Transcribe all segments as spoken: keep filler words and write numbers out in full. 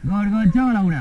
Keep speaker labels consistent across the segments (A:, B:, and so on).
A: Gorgonzola una.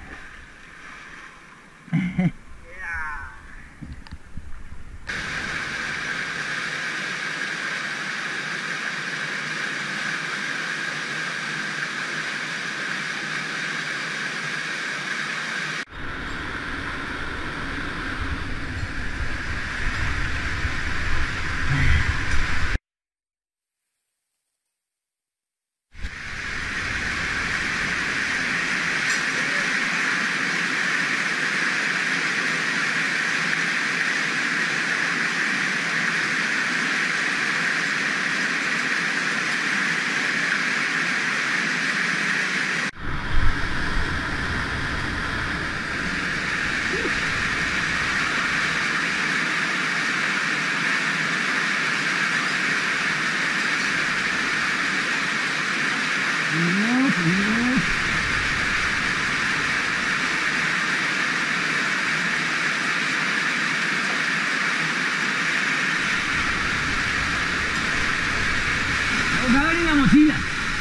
B: Cabe en la mochila.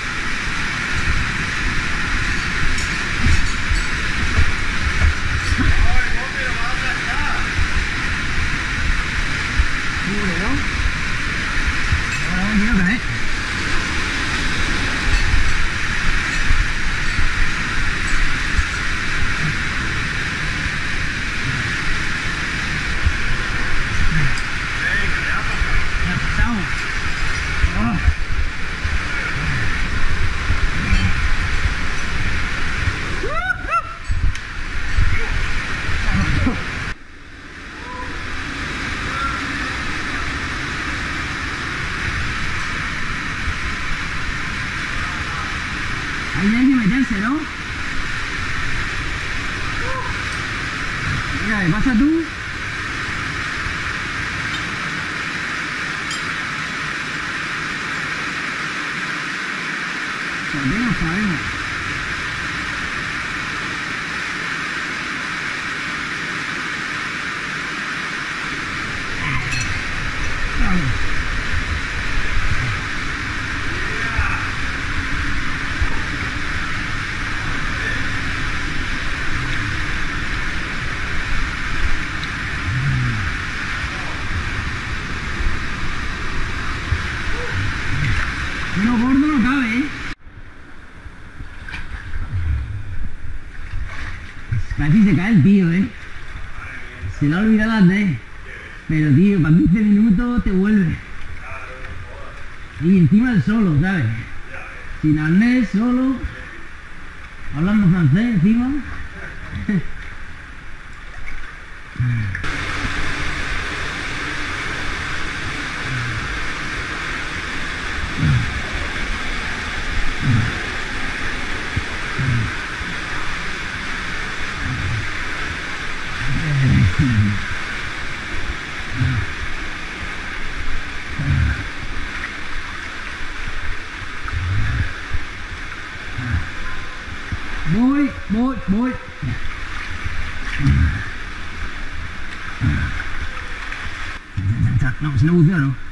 B: Ahora vamos a ver. Ya pasamos. Oh. Ahí hay que meterse, ¿no? Mira, ¿qué pasa tú? Sabemos, sabemos. Vamos. Bueno, gordo no cabe, ¿eh? Casi se cae el tío, ¿eh? Se lo ha olvidado antes. Pero tío, para quince minutos te vuelve. Y encima el solo, ¿sabes? Sin arnés, solo. Hablando francés encima. Voy, voy, voy. No, si no funciona, no.